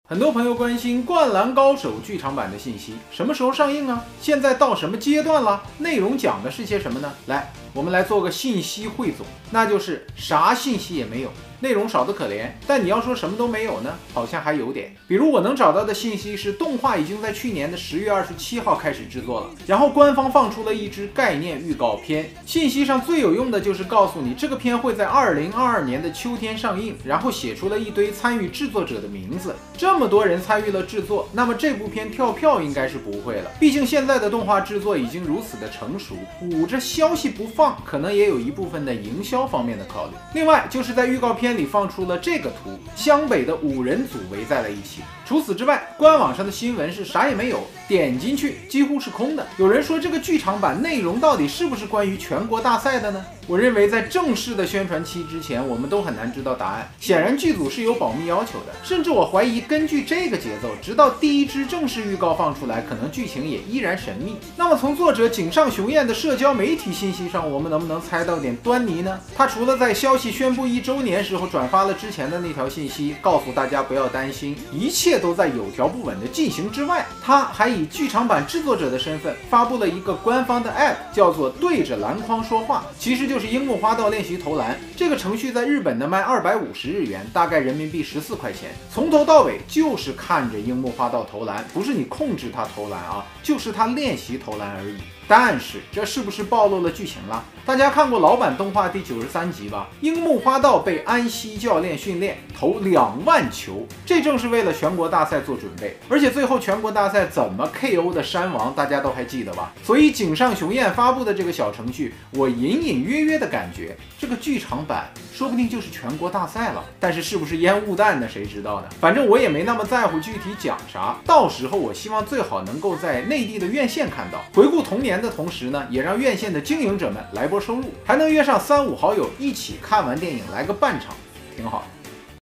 很多朋友关心《灌篮高手》剧场版的信息，什么时候上映啊？现在到什么阶段了？内容讲的是些什么呢？来，我们来做个信息汇总，那就是啥信息也没有，内容少得可怜。但你要说什么都没有呢，好像还有点。比如我能找到的信息是，动画已经在去年的10月27号开始制作了，然后官方放出了一支概念预告片。信息上最有用的就是告诉你这个片会在2022年的秋天上映，然后写出了一堆参与制作者的名字。这么多人参与了制作，那么这部片跳票应该是不会了。毕竟现在的动画制作已经如此的成熟，捂着消息不放，可能也有一部分的营销方面的考虑。另外就是在预告片里放出了这个图，湘北的5人组围在了一起。除此之外，官网上的新闻是啥也没有，点进去几乎是空的。有人说这个剧场版内容到底是不是关于全国大赛的呢？我认为在正式的宣传期之前，我们都很难知道答案。显然剧组是有保密要求的，甚至我怀疑根据这个节奏，直到第一支正式预告放出来，可能剧情也依然神秘。那么从作者井上雄彦的社交媒体信息上，我们能不能猜到点端倪呢？他除了在消息宣布1周年时候转发了之前的那条信息，告诉大家不要担心，一切都在有条不紊的进行之外，他还以剧场版制作者的身份发布了一个官方的 App， 叫做对着篮筐说话，其实就是樱木花道练习投篮。这个程序在日本呢卖250日元，大概人民币14块钱，从头到尾就是看着樱木花道投篮，不是你控制他投篮啊，就是他练习投篮而已。但是这是不是暴露了剧情了？大家看过老版动画第93集吧？樱木花道被安西教练训练投2万球，这正是为了全国大赛做准备。而且最后全国大赛怎么 KO 的山王，大家都还记得吧？所以井上雄彦发布的这个小程序，我隐隐约约的感觉，这个剧场版说不定就是全国大赛了。但是是不是烟雾弹呢？谁知道呢？反正我也没那么在乎具体讲啥，到时候我希望最好能够在内地的院线看到，回顾童年的同时呢，也让院线的经营者们来波收入，还能约上3、5好友一起看完电影来个半场，挺好的。